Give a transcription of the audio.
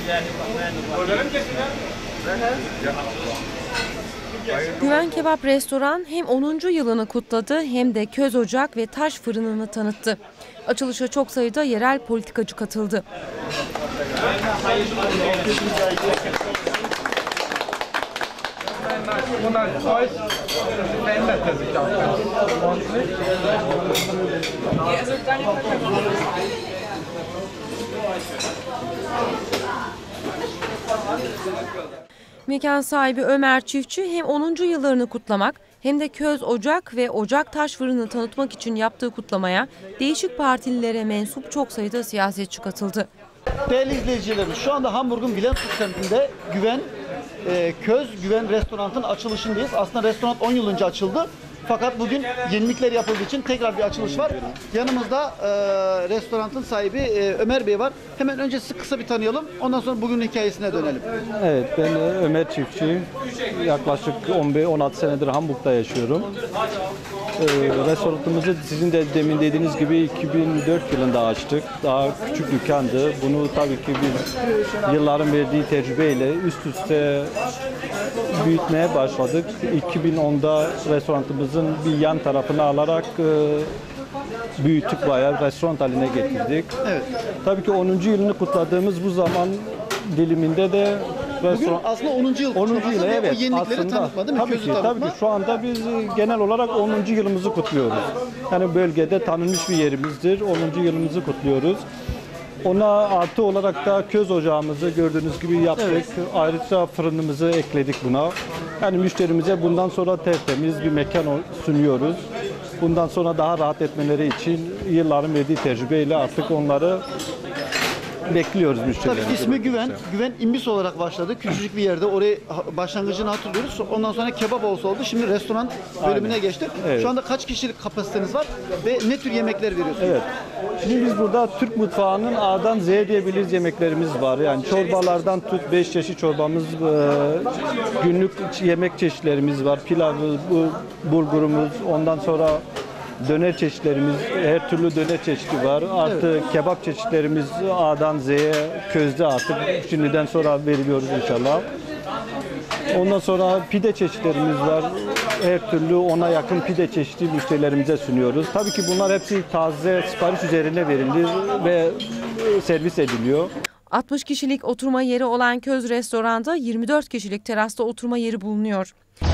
Güven Kebap Restoran hem 10. yılını kutladı hem de köz ocak ve taş fırınını tanıttı. Açılışa çok sayıda yerel politikacı katıldı. Mekan sahibi Ömer Çiftçi hem 10. yıllarını kutlamak hem de köz ocak ve ocak taş fırını tanıtmak için yaptığı kutlamaya değişik partililere mensup çok sayıda siyasetçi katıldı. Değerli izleyicilerimiz, şu anda Hamburg'un Wilhelmsburg semtinde Güven Restoran'ın açılışındayız. Aslında restoran 10 yıl önce açıldı. Fakat bugün yenilikler yapıldığı için tekrar bir açılış var. Yanımızda restoranın sahibi Ömer Bey var. Hemen önce sizi kısa bir tanıyalım. Ondan sonra bugünün hikayesine dönelim. Evet, ben Ömer Çiftçi. Yaklaşık 15-16 senedir Hamburg'da yaşıyorum. Restoranımızı sizin de demin dediğiniz gibi 2004 yılında açtık. Daha küçük dükkandı. Bunu tabii ki biz yılların verdiği tecrübeyle üst üste büyütmeye başladık. 2010'da restoranımızın bir yan tarafını alarak büyüttük, bayağı restoran haline getirdik. Evet. Tabii ki 10. yılını kutladığımız bu zaman diliminde de bugün aslında 10. yıl 10. yıl, evet. O yenilikleri Aslında, tanıtma değil mi? Tabii ki şu anda biz genel olarak 10. yılımızı kutluyoruz. Yani bölgede tanınmış bir yerimizdir. 10. yılımızı kutluyoruz. Ona artı olarak da köz ocağımızı gördüğünüz gibi yaptık. Evet. Ayrıca fırınımızı ekledik buna. Yani müşterimize bundan sonra tertemiz bir mekan sunuyoruz. Bundan sonra daha rahat etmeleri için yılların verdiği tecrübeyle artık onları bekliyoruz müşterilerimizi. Tabii ismi Güven İmbis olarak başladı. Küçücük bir yerde. Orayı başlangıcını hatırlıyoruz. Ondan sonra kebap havası oldu. Şimdi restoran bölümüne geçtik. Evet. Şu anda kaç kişilik kapasiteniz var ve ne tür yemekler veriyorsunuz? Evet. Şimdi biz burada Türk mutfağının A'dan Z'ye diyebiliriz yemeklerimiz var. Yani çorbalardan tut 5 çeşit çorbamız, günlük yemek çeşitlerimiz var. Pilavı, bulgurumuz, ondan sonra döner çeşitlerimiz, her türlü döner çeşidi var. Artı evet. Kebap çeşitlerimiz A'dan Z'ye közde artık şimdiden sonra veriliyoruz inşallah. Ondan sonra pide çeşitlerimiz var. Her türlü 10'a yakın pide çeşidi müşterilerimize sunuyoruz. Tabii ki bunlar hepsi taze sipariş üzerine verilir ve servis ediliyor. 60 kişilik oturma yeri olan köz restoranda 24 kişilik terasta oturma yeri bulunuyor.